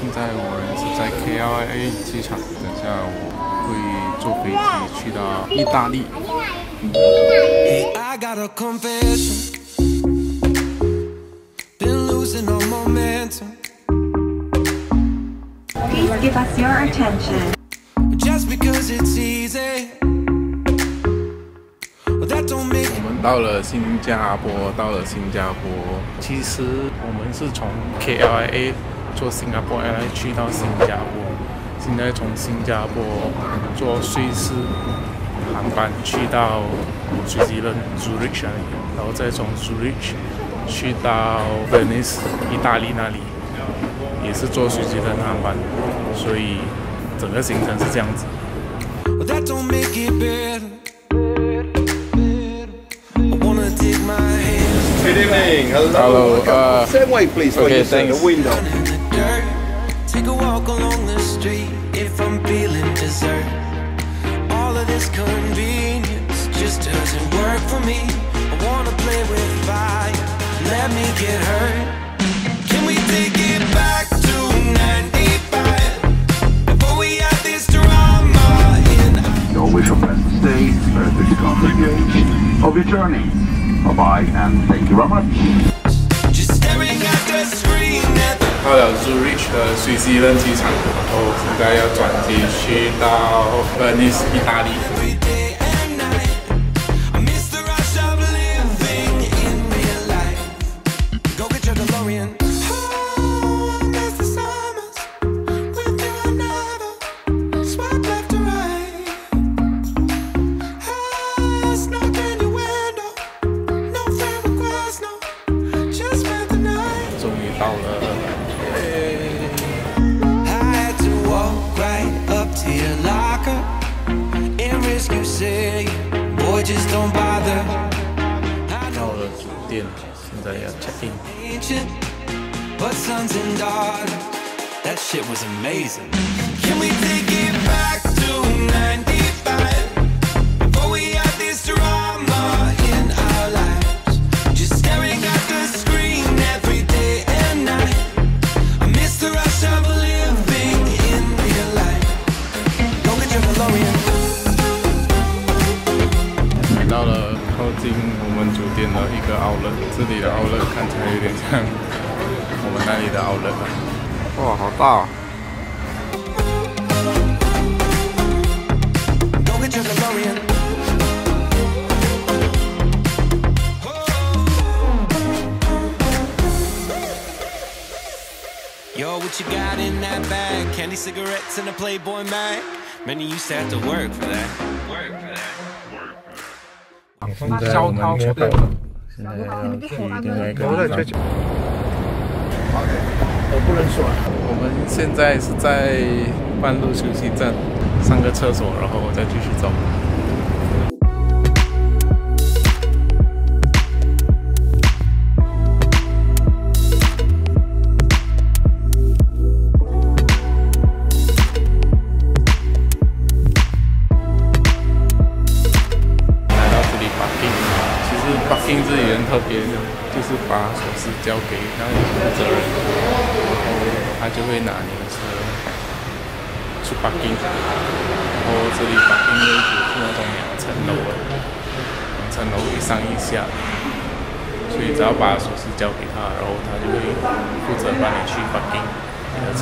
在我人是在 KLA 机场，等下我会坐飞机去到意大利。 Please give us your attention. Just because it's easy. 我们到了新加坡，其实我们是从 KLA 坐新加坡 Airline 去到新加坡，现在从新加坡坐瑞士航班去到瑞士的 Zurich 那里，然后再从 Zurich 去到 Venice 意大利那里，也是坐瑞士的航班，所以整个行程是这样子。 Good evening. Hello. Same way, please. Okay, thanks. The window. Take a walk along the street if I'm feeling dessert. All of this convenience just doesn't work for me. I wanna play with fire. Let me get hurt. Can we take it back to 95? Before we had this drama in. You always remember to stay to discover the age of your journey. Bye and thank you very much. Just staring at the screen. 到了 Zurich 的瑞士人机场，然后现在要转机去到 Venice 意大利。终于到了。到了酒店，现在要 check in。 But sons and daughters, that shit was amazing. Can we take it back to 95? Before we had this drama in our lives, just staring at the screen every day and night. I miss the rush of living in real life. Go get your DeLorean. 到了靠近我们酒店的一个 outlet， 这里的 outlet 看起来有点像我们那里的 outlet 啊。哇，好大啊 Go get your DeLorean. Yo, what you got in that bag? Candy cigarettes and a Playboy mag. Man, you used to have to work for that. Work for that. 现在我们出发了，现在要去另外一个地方。 我不能说。 我们现在是在半路休息站，上个厕所，然后再继续走。parking 这里很特别，就是把手势交给那里负责人，然后他就会拿你的车去 parking， 然后这里 parking 位置是那种2层楼的，2层楼一上一下，所以只要把手势交给他，然后他就会负责帮你去 parking 你的车。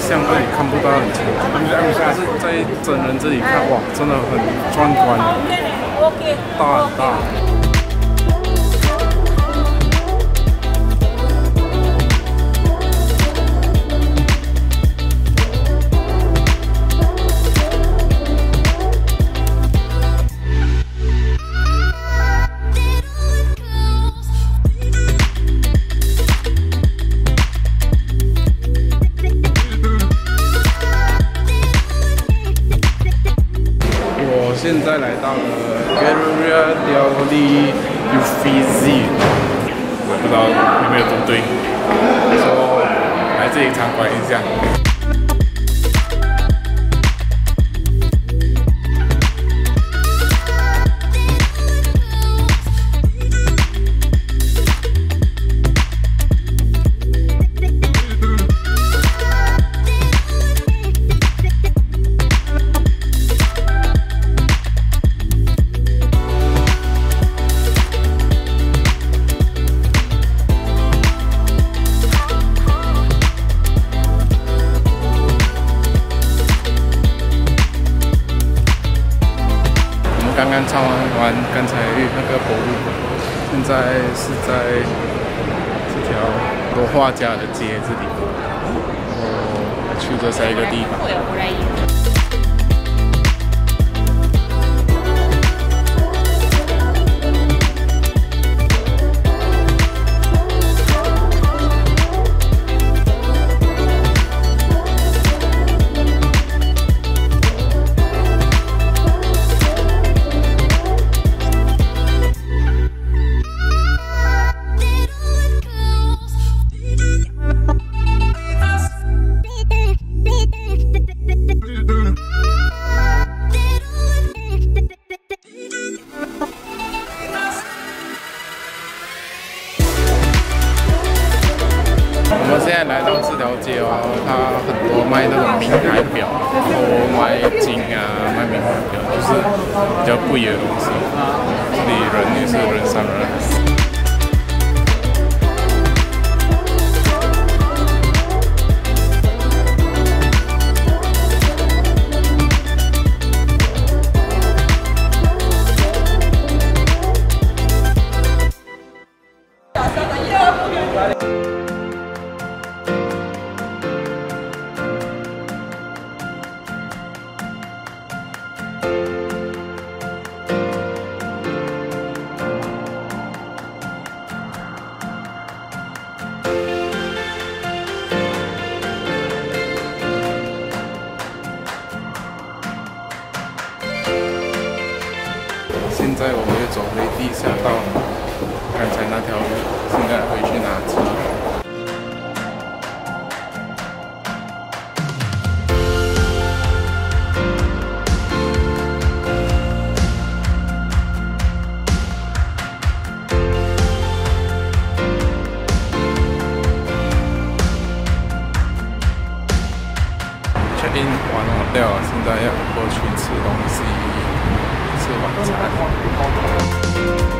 相这里看不到很清楚，但是在真人这里看，哇，真的很壮观，大很大。现在来到了 Gallery di Uffizi， 我不知道有没有读对，说来这里参观一下。刚刚参观完刚才那个博物馆，现在是在这条有画家的街这里，然后去着下一个地方。我们现在来到这条街哦，它很多卖那种名牌表，然后卖金啊，卖名牌表，就是比较贵的东西。这里人也是人山人海。现在我们又走回地下道，刚才那条路，现在回去拿车。check in 完hotel，现在要过去吃东西。吃晚餐。